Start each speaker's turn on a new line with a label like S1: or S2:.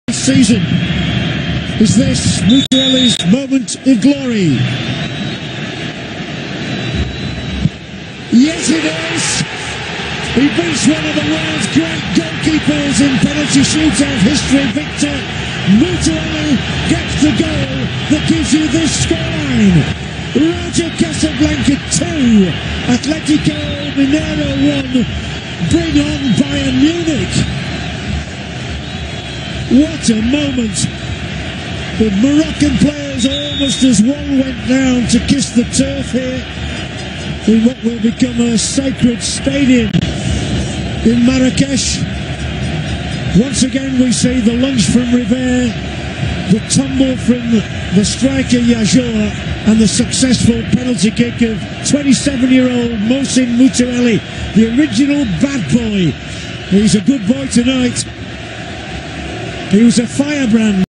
S1: Season. Is this Moutouali's moment of glory? Yes, it is. He beats one of the world's great goalkeepers in penalty shootout history. Victor Moutouali gets the goal that gives you this scoreline. Roger Casablanca 2, Atletico Mineiro 1. Bring on Bayern Munich. What a moment. The Moroccan players almost as one went down to kiss the turf here in what will become a sacred stadium in Marrakesh. Once again we see the lunge from River, the tumble from the striker Yajoa, and the successful penalty kick of 27-year-old Mouhcine Moutouali, the original bad boy. He's a good boy tonight. He was a firebrand.